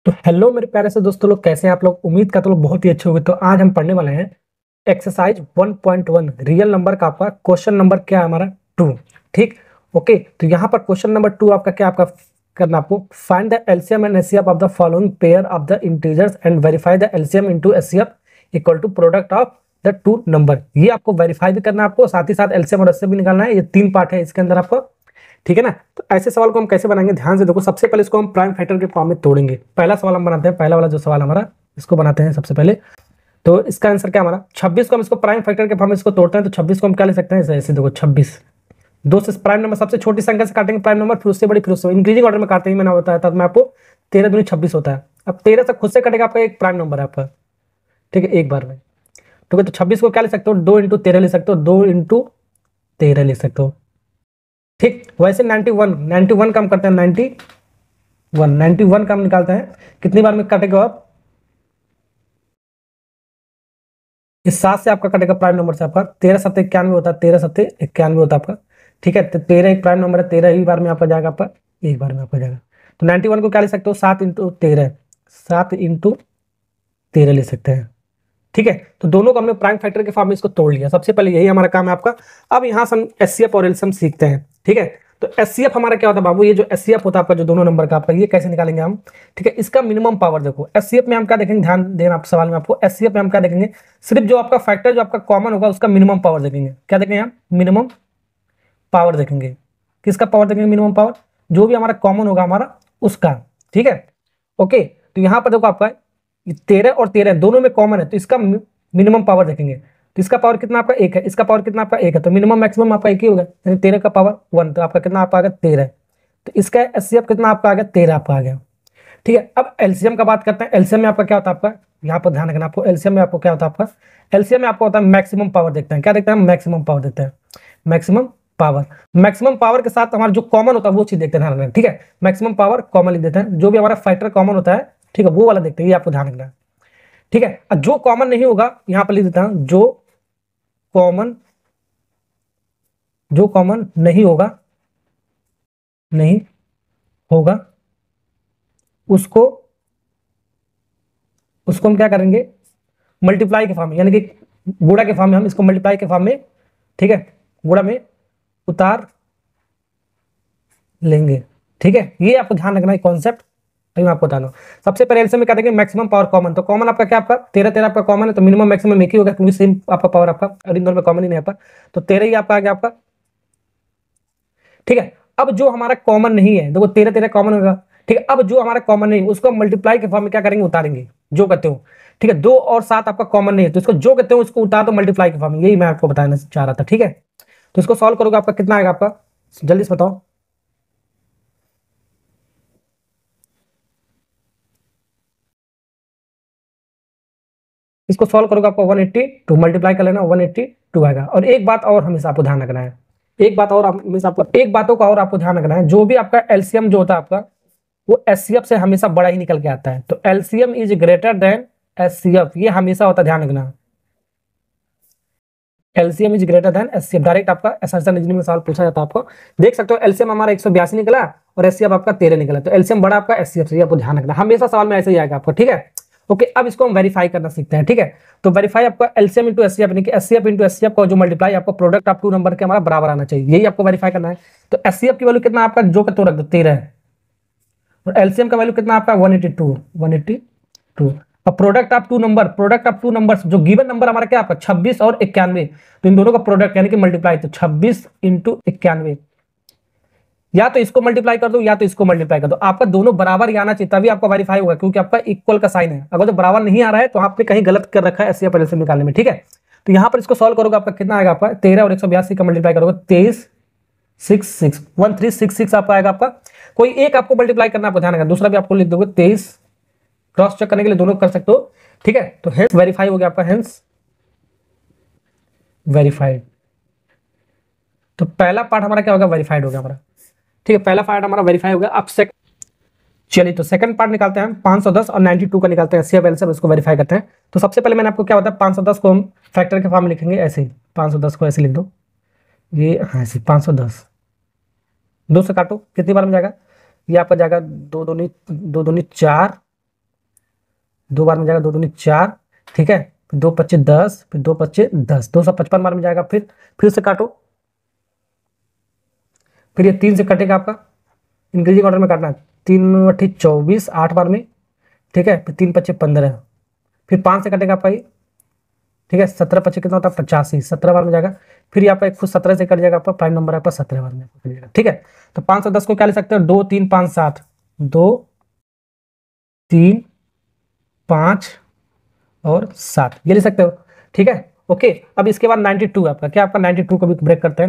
तो हेलो मेरे प्यारे से दोस्तों लोग, कैसे हैं आप लोग। उम्मीद करता हूँ बहुत ही अच्छे होंगे। तो आज हम पढ़ने वाले हैं एक्सरसाइज 1.1 रियल नंबर का। आपका क्वेश्चन नंबर क्या है हमारा 2। ठीक, ओके। तो यहाँ पर क्वेश्चन नंबर 2 आपका क्या आपका करना, आपको find the LCM and HCF of the following pair of the integers and verify the LCM into HCF equal to product of the two number. ये आपको वेरीफाई भी करना है, आपको साथ ही साथ एलसीएम और एचसीएफ भी निकालना है। ये 3 पार्ट है इसके अंदर आपको, ठीक है ना। तो ऐसे सवाल को हम कैसे बनाएंगे, ध्यान से देखो। सबसे पहले इसको हम प्राइम फैक्टर के फॉर्म में तोड़ेंगे। पहला सवाल हम बनाते हैं, पहला वाला जो सवाल हमारा, इसको बनाते हैं सबसे पहले। तो इसका आंसर क्या हमारा 26 को हम इसको प्राइम फैक्टर के फॉर्म में इसको तोड़ते हैं। तो 26 को हम क्या ले सकते हैं, ऐसे देखो 26 दो से प्राइम नंबर सबसे छोटी संख्या से काटेंगे प्राइम नंबर, फिर उससे बड़ी, फिर उससे इंक्रीजिंग ऑर्डर में काटते ही मैंने बताया था मैं आपको। 13 दूनी 26 होता है। अब 13 से खुद से कटेगा आपका एक प्राइम नंबर है आपका, ठीक है, एक बार में। ठीक है, तो 26 को क्या ले सकते हो, 2 इंटू 13 ले सकते हो, 2 इंटू 13 ले सकते हो। ठीक, वैसे 91 का हम करते हैं, 91 का हम निकालते हैं। कितनी बार में काटेगा आप, इस 7 से आपका कटेगा प्राइम नंबर से आपका। 13 7 91 होता है, 13 7 91 होता है आपका। ठीक है, तो 13 एक प्राइम नंबर है, 13 ही बार में आपका जाएगा, आपका एक बार में आपका जाएगा। तो 91 को क्या ले सकते हो, 7 इंटू 13, 7 इंटू 13 ले सकते हैं। ठीक है, तो दोनों को हमने प्राइम फैक्टर के फॉर्म में इसको तोड़ लिया। सबसे पहले यही हमारा काम है आपका। अब यहां से हम एचसीएफ और एलसीएम सीखते हैं। ठीक है, तो एचसीएफ हमारा क्या होता है बाबू, ये जो एचसीएफ होता है आपका, जो दोनों नंबर का आपका, ये कैसे निकालेंगे हम। ठीक है, इसका मिनिमम पावर देखो। एचसीएफ में हम क्या देखेंगे, ध्यान देना आप सवाल में, आपको एचसीएफ में हम क्या देखेंगे, सिर्फ जो आपका फैक्टर जो आपका कॉमन होगा उसका मिनिमम पावर देखेंगे। क्या देखेंगे हम, मिनिमम पावर देखेंगे। किसका पावर देखेंगे, मिनिमम पावर, जो भी हमारा कॉमन होगा हमारा उसका। ठीक है, ओके। तो यहां पर देखो आपका 13 और 13 दोनों में कॉमन है, तो इसका मिनिमम पावर देखेंगे। तो इसका पावर कितना आपका 1 है, इसका पावर कितना आपका 1 है, तो मिनिमम मैक्सिमम आपका 1 ही होगा, यानी 13 का पावर 1, तो आपका कितना आपका आ गया 13। तो इसका एचसीएफ कितना आपका आ गया, 13 आपका आ गया। ठीक है, अब एलसीएम का बात करते हैं। एलसीएम में आपका क्या होता है, आपका यहाँ पर ध्यान रखना आपको। एलसीएम में आपको क्या होता है, आपका एलसीएम में आपको होता है मैक्सिमम पावर देखते हैं। क्या देखते हैं, मैक्सिमम पावर देखते हैं। मैक्सिमम पावर, मैक्सिमम पावर के साथ हमारा जो कॉमन होता है वो चीज देखते हैं, ध्यान रखना। ठीक है, मैक्सिमम पावर कॉमन लिख देते हैं, जो भी हमारा फैक्टर कॉमन होता है, ठीक है, वो वाला देखते हैं, ये आपको ध्यान रखना है। ठीक है, जो कॉमन नहीं होगा यहां पर लिख देता हूं, कॉमन जो कॉमन नहीं होगा, नहीं होगा, उसको उसको हम क्या करेंगे, मल्टीप्लाई के फॉर्म में, यानी कि गुणा के फॉर्म में, हम इसको मल्टीप्लाई के फॉर्म में, ठीक है, गुणा में उतार लेंगे। ठीक है, ये आपको ध्यान रखना है कॉन्सेप्ट, मैं आपको बता दूं। सबसे पहले एलसीएम में क्या देंगे, मैक्सिमम पावर कॉमन। तो कॉमन आपका क्या, आपका 13 13 आपका कॉमन है, तो मिनिमम मैक्सिमम एक ही होगा, क्योंकि सेम आपका पावर आपका, और इन दोनों में कॉमन ही नहीं आता, तो 13 ही आपका आ गया आपका। ठीक है, अब जो हमारा कॉमन नहीं है, देखो 13 13 कॉमन होगा। ठीक है, अब जो हमारा कॉमन नहीं है उसको हम मल्टीप्लाई के फॉर्म में क्या करेंगे, उतारेंगे, जो कहते हो। ठीक है, 2 और 7 आपका कॉमन नहीं है, तो इसको जो कहते हो उसको उतार दो मल्टीप्लाई के फॉर्म में, यही मैं आपको बताना चाह रहा था। ठीक है, तो इसको सॉल्व करोगे आपका कितना आएगा, आपका जल्दी से बताओ। इसको सॉल्व करोगे आपको 182 मल्टीप्लाई कर लेना, 182 आएगा। और एक बात और हमेशा आपको ध्यान रखना है, एक बात और हमेशा आपको, एक बातों का और आपको ध्यान रखना है, जो भी आपका एलसीएम जो होता है आपका, वो एचसीएफ से हमेशा बड़ा ही निकल के आता है। तो LCM is greater than HCF, ये हमेशा होता है, ध्यान रखना। LCM is greater than HCF, direct आपका एसर्शन रीजनिंग में सवाल पूछा जाता है आपको। देख सकते हो एलसीएम हमारा 182 निकला और एचसीएफ आपका 13 निकला, तो एलसीएम बड़ा आपका एचसीएफ से, आपको ध्यान रखना, हमेशा सवाल में ऐसे ही आएगा आपको। ठीक है, ओके। अब इसको हम वेरीफाई करना सीखते हैं। ठीक है, तो वेरीफाई आपका एलसीएम इंटू एचसीएफ, यानी कि एचसीएफ इंटू एचसीएफ का जो मल्टीप्लाई आपको प्रोडक्ट ऑफ टू नंबर के हमारा बराबर आना चाहिए, यही आपको वेरीफाई करना है। तो एचसीएफ की वैल्यू कितना आपका, जो का तो रख दो 13 है, और एलसीएम का वैल्यू कितना आपका 182। अब प्रोडक्ट ऑफ टू नंबर जो गिवन नंबर हमारा क्या आपका 26 और 91, तो इन दोनों का प्रोडक्ट यानी कि मल्टीप्लाई, तो 26 इंटू 91, या तो इसको मल्टीप्लाई कर दो या तो इसको मल्टीप्लाई कर दो, आपका दोनों बराबर ही आना चाहिए, तभी आपका वेरीफाई होगा, क्योंकि आपका इक्वल का साइन है। अगर तो बराबर नहीं आ रहा है तो आपने कहीं गलत कर रखा है एचसीएफ एलसीएम निकालने में। ठीक है, तो यहां पर इसको सॉल्व करोगे आपका कितना आएगा, आपका 13 और 182 का मल्टीप्लाई करोगे 1366 आपका आएगा आपका। कोई एक आपको मल्टीप्लाई करना, आपको ध्यान रखना, दूसरा भी आपको लिख दोगे 23, क्रॉस चेक करने के लिए दोनों कर सकते हो। ठीक है, तो हेंस वेरीफाई हो गया आपका, हेंस वेरीफाइड। तो पहला पार्ट हमारा क्या होगा, वेरीफाइड हो गया हमारा। ठीक है, पहला पार्ट हमारा वेरीफाई हो गया। अब चलिए तो सेकंड पार्ट निकालते हैं हम, 510 और 92 का निकालते हैं, एचसीएफ एलसीएफ इसको वेरीफाई करते हैं। तो सबसे पहले मैंने आपको क्या बताया, 510 को हम फैक्टर के फॉर्म में लिखेंगे ऐसे ही, 510 को ऐसे लिख दो, ये हाँ ऐसे 510, 2 से काटो, कितनी बार में जाएगा, ये आपका जाएगा 2 दूनी 4, 2 बार में जाएगा, 2 दूनी 4, ठीक है, फिर 2 पच्चे 10, फिर 2 पच्चे 10, 255 बार में जाएगा। फिर से काटो, फिर ये 3 से कटेगा आपका, इंक्रीजिंग ऑर्डर में काटना है। 3 अट्ठी 24, 8 बार में, ठीक है, फिर 3 पच्चे 15, फिर 5 से कटेगा आपका ये, ठीक है, 17 पच्चे कितना होता है 85, 17 बार में जाएगा। फिर आपका एक खुद 17 से कट जाएगा, आपका प्राइम नंबर आपका 17 बार में कट जाएगा, ठीक है। तो 510 को क्या ले सकते हो, 2 3 5 7, 2 3 5 और 7 ये ले सकते हो, ठीक है। ओके, अब इसके बाद 92 आपका क्या, आपका 92 को भी ब्रेक करते हैं,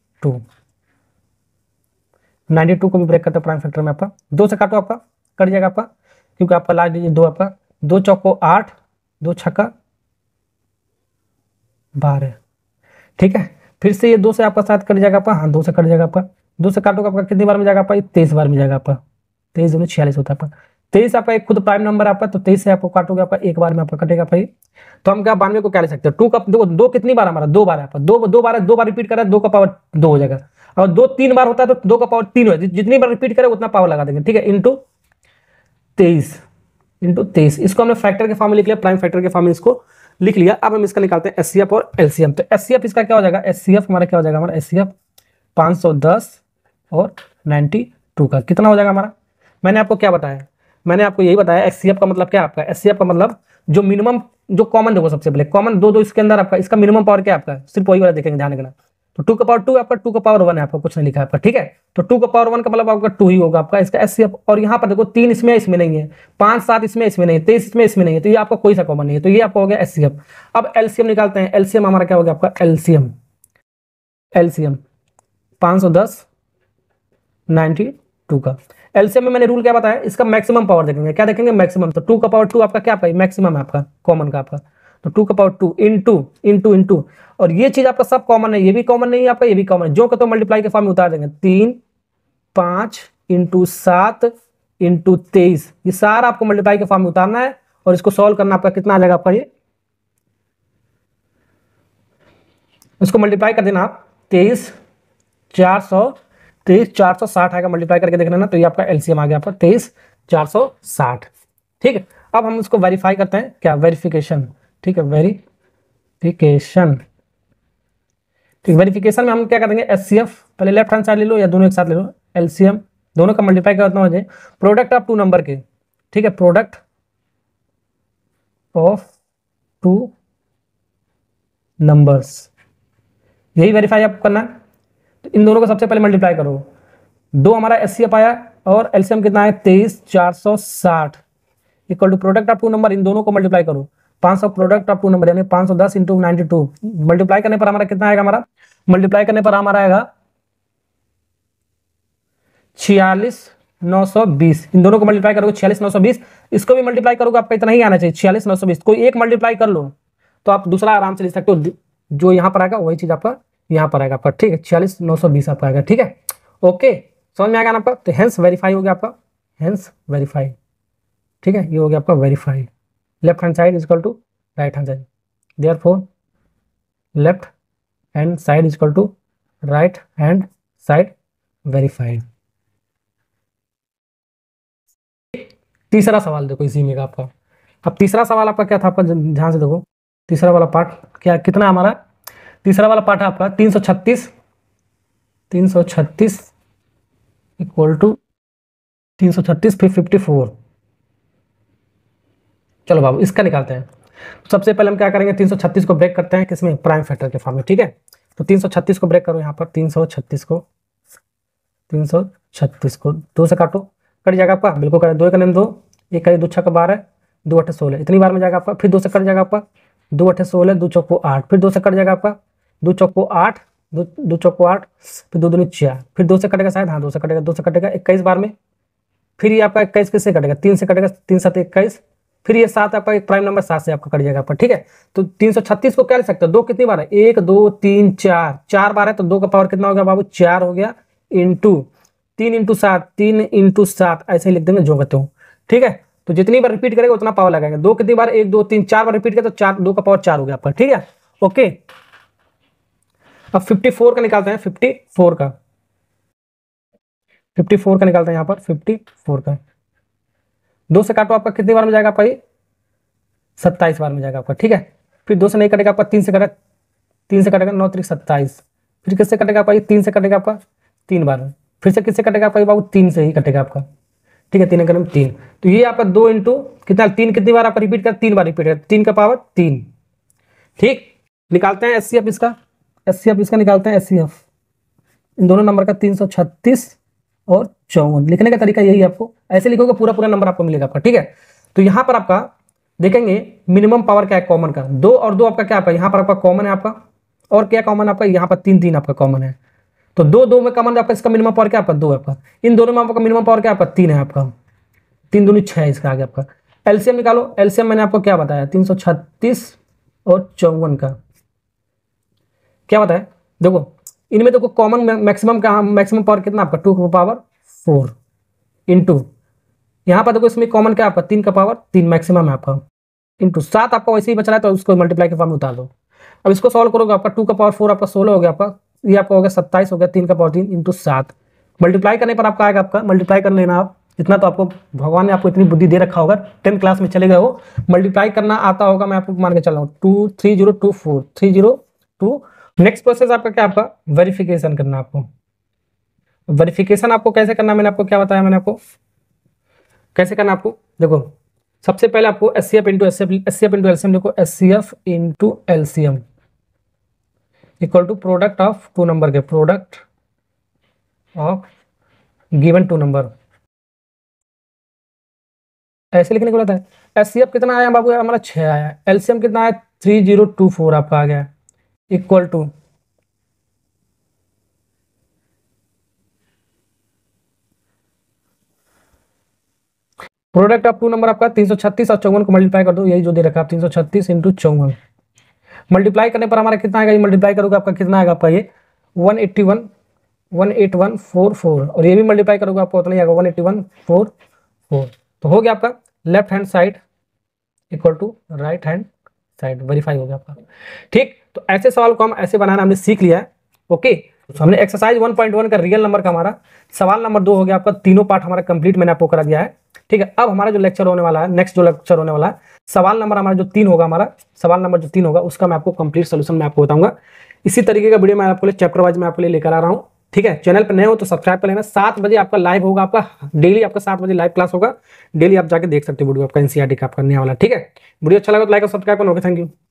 92 को भी ब्रेक करते हैं प्राइम फैक्टर में। आपका 2 से काटो, आपका कट जाएगा आपका, क्योंकि आपका लास्ट डिजिट 2, आपका 2 चौको 8, 2 छक्का 12, ठीक है। फिर से ये 2 से आपका 7 कट जाएगा आपका, हाँ 2 से कट जाएगा आपका, 2 से काटोगे आपका कितनी बार में जाएगा आपका, 23 बार में जाएगा आपका, 23 दूनी 46 होता है आपका। 23 आपका एक खुद प्राइम नंबर आपका, तो 23 से आपको काटोगे आपका एक बार में आपका कटेगा भाई। तो हम क्या 92 को क्या ले सकते हैं, 2 का देखो 2 कितनी बार हमारा 2 बार है आपका, 2 बार रिपीट करा 2 का पावर 2 हो जाएगा, और 2 3 बार होता है तो 2 का पावर 3 हो जाएगा, जितनी बार रिपीट करे उतना पावर लगा देंगे, ठीक है, इंटू 23 इसको हमने फैक्टर के फॉर्म में लिख लिया, प्राइम फैक्टर के फॉर्म में इसको लिख लिया। अब हम इसका निकालते हैं एचसीएफ और एलसीएम। तो एचसीएफ इसका क्या हो जाएगा, एचसीएफ हमारा क्या हो जाएगा, हमारा एचसीएफ 510 और 92 का कितना हो जाएगा हमारा। मैंने आपको क्या बताया, मैंने आपको यही बताया एचसीएफ का मतलब क्या आपका, एचसीएफ का मतलब जो मिनिमम जो कॉमन देखो, सबसे पहले कॉमन दो इसके अंदर आपका, इसका मिनिमम पावर क्या आपका, सिर्फ वही वाला देखेंगे, ध्यान रखना। तो 2 का पावर 2 आपका, 2 का पावर 1 है आपका, कुछ नहीं लिखा है आपका, ठीक है। तो 2 का पावर 1 का मतलब आपका 2 ही होगा आपका इसका एचसीएफ। और यहाँ पर देखो 3 इसमें नहीं है, 5 7 इसमें नहीं है, 23 इसमें नहीं है, तो ये आपका कोई सा कॉमन नहीं है, तो ये आपका हो गया एचसीएफ। अब एलसीएम निकालते हैं, एलसीएम हमारा क्या हो गया आपका, एलसीएम 510 92 का। एलसीएम में मैंने रूल क्या बताया, इसका मैक्सिमम पावर देखेंगे, क्या देखेंगे मैक्सिमम। तो 2 का पावर 2 आपका क्या आपका मैक्सिमम है आपका, कॉमन का आपका। तो 2 का पावर 2 इंटू, और ये चीज आपका सब कॉमन है, ये भी कॉमन नहीं है आपका, ये भी कॉमन है, जो तो मल्टीप्लाई के फॉर्म में उतार देंगे। 3 5 इंटू 7 इंटू 23, ये सारा आपको मल्टीप्लाई के फॉर्म में उतारना है, और इसको सॉल्व करना आपका कितना आ जाएगा आपका, ये इसको मल्टीप्लाई कर देना आप, 23 460 आएगा, मल्टीप्लाई करके देख लेना। तो ये आपका एलसीएम आ गया आपका 23 460, ठीक है। अब हम इसको वेरीफाई करते हैं, क्या वेरिफिकेशन, ठीक है, वेरिफिकेशन, ठीक, वेरिफिकेशन में हम क्या करेंगे, एचसीएफ पहले लेफ्ट हैंड साइड ले लो या दोनों एक साथ ले लो, एलसीएम दोनों का मल्टीप्लाई करना हो जाए, प्रोडक्ट ऑफ 2 नंबर के, ठीक है, प्रोडक्ट ऑफ 2 नंबर्स, यही वेरीफाई आपको करना है। तो इन दोनों को सबसे पहले मल्टीप्लाई करो, 2 हमारा एचसीएफ आया और एलसीएम कितना है 23 460 equal to product of 2 number, इन दोनों को मल्टीप्लाई करो, 500 प्रोडक्ट ऑफ 2 नंबर यानी 510 इंटू 92, मल्टीप्लाई करने पर हमारा कितना आएगा, हमारा मल्टीप्लाई करने पर हमारा आएगा 46,920, इन दोनों को मल्टीप्लाई करोगे 46,920, इसको भी मल्टीप्लाई करोगे आपका इतना ही आना चाहिए 46,920, कोई एक मल्टीप्लाई कर लो तो आप दूसरा आराम से लिख सकते हो, जो यहाँ पर आएगा वही चीज आपका यहाँ पर आएगा आपका, ठीक है, 46,920 आपका आएगा, ठीक है। ओके, समझ में आ गया ना आपका। तो हेंस वेरीफाई हो गया आपका, हेंस वेरीफाई, ठीक है, ये हो गया आपका verify. Left hand side equal to right hand side, therefore left hand side equal to right hand side verified. तीसरा सवाल देखो इसी में का आपका। अब तीसरा सवाल आपका क्या था, आपका ध्यान से देखो, तीसरा वाला पार्ट क्या कितना हमारा, तीसरा वाला पार्ट है आपका 336 इक्वल टू 336 फिर 54। चलो बाबू इसका निकालते हैं। सबसे पहले हम क्या करेंगे, 336 को ब्रेक करते हैं किसमें, प्राइम फैक्टर के फॉर्म में, ठीक है। तो 336 को ब्रेक करो, यहाँ पर 336 को 2 से काटो, कट जाएगा आपका, बिल्कुल कट, 2 का नेम 2, 1 का 2 6 12, 2 8 16, इतनी बार में जाएगा आपका। फिर 2 से कट जाएगा आपका, 2 8 16, 2 चौको 8, फिर 2 से कट जाएगा आपका, 2 चौको 8, 2 चौको 8, फिर 2 दूनी 4, फिर 2 से कटेगा शायद, हाँ 2 से कटेगा, 2 से कटेगा 21 बार में। फिर ये आपका 21 किससे कटेगा, 3 से कटेगा, 3 7 21, फिर ये 7 आपका एक प्राइम नंबर 7 से आपका कट जाएगा आपका, ठीक है। तो 336 को क्या लिख सकते हो, 2 कितनी बार है, 1 2 3 4 बार है, तो 2 का पावर कितना हो गया बाबू 4 हो गया, इंटू 3 इंटू 7, 3 इंटू 7 ऐसे ही लिख देंगे जो कहते हो, ठीक है। तो जितनी बार रिपीट करेगा उतना पावर लगाएंगे, 2 कितनी बार 1 2 3 4 बार रिपीट करेगा तो 4, 2 का पावर 4 हो गया आपका, ठीक है। ओके, अब 54 का निकालते हैं, 54 का निकालते हैं यहाँ पर, 54 का 2 से काटो आपका कितनी बार में जाएगा आपका, ये 27 बार में जाएगा आपका, ठीक है। फिर 2 से नहीं कटेगा आपका, 3 से कटेगा, 3 से कटेगा, 9 3 27। फिर किससे कटेगा आपका, ये 3 से कटेगा आपका 3 बार में। फिर से किससे कटेगा आपका, ये बाबू 3 से ही कटेगा आपका, ठीक है। 3 अंक में 3, तो ये आपका 2 इंटू कितना, 3 कितनी बार आपका रिपीट कर, 3 बार रिपीट कर, 3 का पावर 3, ठीक। निकालते हैं एचसीएफ इसका, एचसीएफ इसका निकालते हैं एचसीएफ इन दोनों नंबर का, 336 और 54। लिखने का तरीका यही है, आपको ऐसे लिखोगे पूरा पूरा नंबर आपको मिलेगा आपका, ठीक है। तो यहाँ पर आपका देखेंगे मिनिमम पावर क्या है कॉमन का, 2 और 2 आपका क्या है, यहाँ पर आपका कॉमन है आपका, और क्या कॉमन आपका, यहाँ पर 3 3 आपका कॉमन है। तो 2 2 में कॉमन आपका, इसका मिनिमम पावर क्या आपका 2 है आपका, इन दोनों में आपका मिनिमम पावर क्या आपका 3 है आपका, 3 दूनी 6 इसका आगे आपका। एलसीएम निकालो, एलसीएम मैंने आपको क्या बताया, 336 और 54 का क्या बताया, देखो इनमें देखो कॉमन मैक्सिमम का, मैक्सिमम पावर कितना आपका 2 का पावर 4 इंटू, यहाँ पर देखो इसमें कॉमन क्या आपका 3 का पावर 3 मैक्सिमम है आपका, इंटू 7 आपका वैसे ही बच रहा है, तो उसको मल्टीप्लाई के फॉर्म में उतार दो। अब इसको सॉल्व करोगे, आपका 2 का पावर 4 आपका 16 हो गया आपका, ये आपका हो गया 27 हो गया, 3 का पावर 3 इंटू 7। मल्टीप्लाई करने पर आपका आएगा, आपका मल्टीप्लाई कर लेना आप, इतना तो आपको भगवान ने आपको इतनी बुद्धि दे रखा होगा, 10th क्लास में चले गए हो, मल्टीप्लाई करना आता होगा, मैं आपको मान के चल रहा हूँ 23024 302। नेक्स्ट प्रोसेस आपका क्या, आपका वेरिफिकेशन करना। आपको वेरिफिकेशन आपको कैसे करना, मैंने आपको क्या बताया, मैंने आपको कैसे करना आपको, देखो सबसे पहले आपको एचसीएफ इंटू एलसीएम लिखो, HCF into LCM equal to product of 2 number के, प्रोडक्ट ऑफ गिवन 2 नंबर, ऐसे लिखने को बोला था। एचसीएफ कितना आया बाबू, हमारा 6 आया, एलसीएम कितना आया 3024 आपका आ गया, equal to product of 2 number आपका 336 और 54 को मल्टीप्लाई कर दो, यही जो दे रखा है 336 इंटू 54। मल्टीप्लाई करने पर हमारा कितना आएगा, ये मल्टीप्लाई करोगे आपका कितना आएगा आपका, ये 18144, और ये भी मल्टीप्लाई करोगे आपको उतना ही आएगा 18144। तो हो गया आपका left hand side equal to right hand side, verify हो गया आपका, ठीक। तो ऐसे सवाल को हम ऐसे बनाना हमने सीख लिया है, ओके। तो हमने एक्सरसाइज 1.1 का रियल नंबर का हमारा सवाल नंबर 2 हो गया आपका, तीनों पार्ट हमारा कंप्लीट मैंने आपको करा दिया है, ठीक है। अब हमारा जो लेक्चर होने वाला है, नेक्स्ट जो लेक्चर होने वाला है, सवाल नंबर हमारा जो 3 होगा, हमारा सवाल नंबर जो 3 होगा उसका मैं आपको कंप्लीट सोल्यूशन मैं आपको बताऊंगा। इसी तरीके का वीडियो मैं आपको चैप्टर वाइज मैं आपके लिए लेकर आ रहा हूँ, ठीक है। चैनल पर नए हो तो सब्सक्राइब कर लेना। 7 बजे आपका लाइव होगा, आपका डेली आपका 7 बजे लाइव क्लास होगा, डेली आप जाके देख सकते हो वीडियो आपका एनसीईआरटी का आपका करने वाला, ठीक है। वीडियो अच्छा लगा तो लाइक और सब्सक्राइब करना, ओके, थैंक यू।